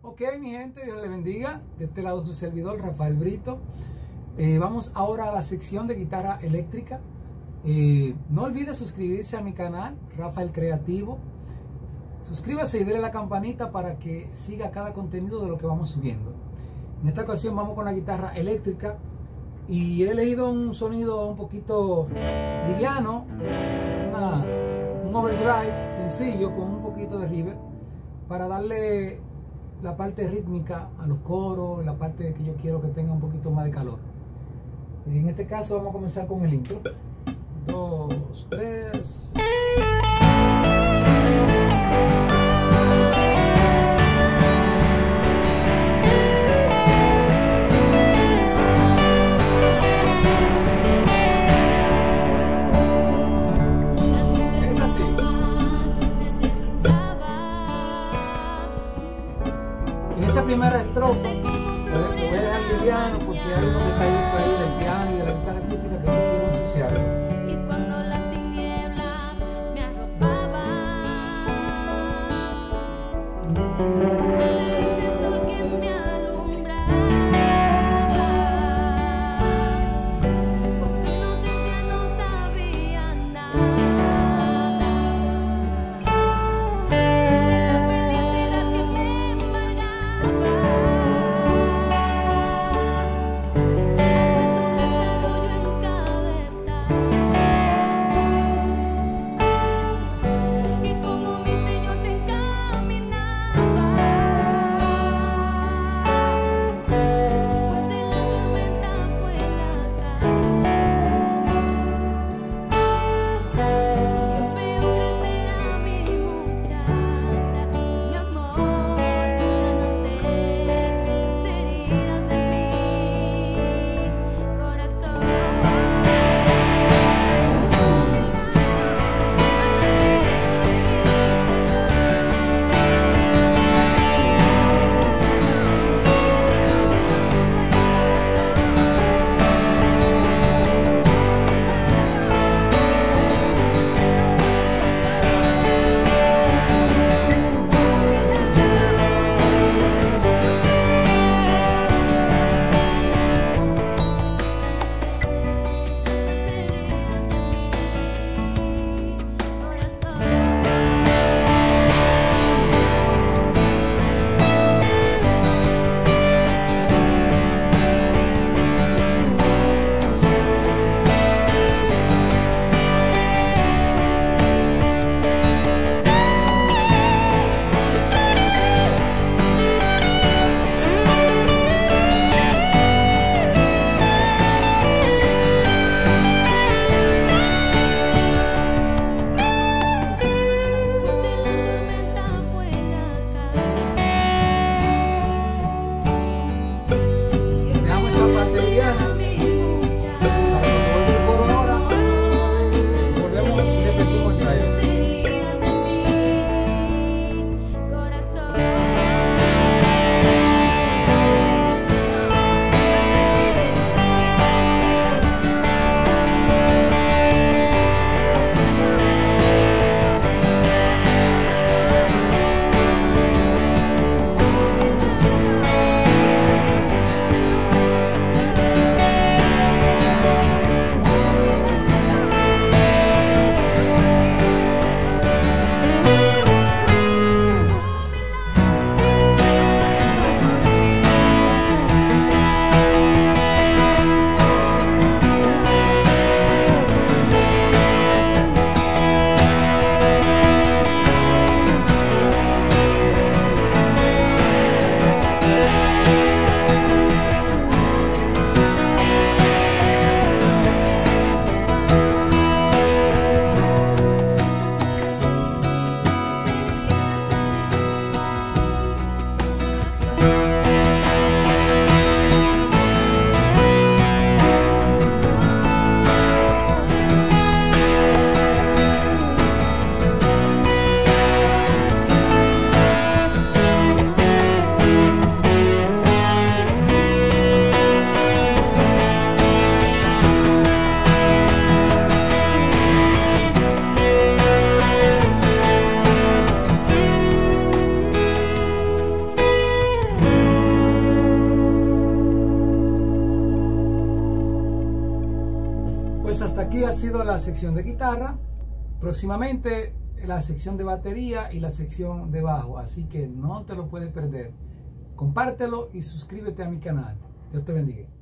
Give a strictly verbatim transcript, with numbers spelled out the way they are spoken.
Ok, mi gente, Dios le bendiga. De este lado su servidor, Rafael Brito. Eh, vamos ahora a la sección de guitarra eléctrica. Eh, no olvide suscribirse a mi canal, Rafael Creativo. Suscríbase y dele la campanita para que siga cada contenido de lo que vamos subiendo. En esta ocasión vamos con la guitarra eléctrica y he elegido un sonido un poquito liviano, una, un overdrive sencillo con un poquito de reverb para darle la parte rítmica a los coros, la parte que yo quiero que tenga un poquito más de calor. En este caso vamos a comenzar con el intro. Dos, tres. Es así. En esa primera estrofa lo voy a dejar liviano porque hay unos detallitos ahí del piano y de la guitarra acústica que no quiero ensuciar. Pues hasta aquí ha sido la sección de guitarra. Próximamente la sección de batería y la sección de bajo, así que no te lo puedes perder. Compártelo y suscríbete a mi canal. Dios te bendiga.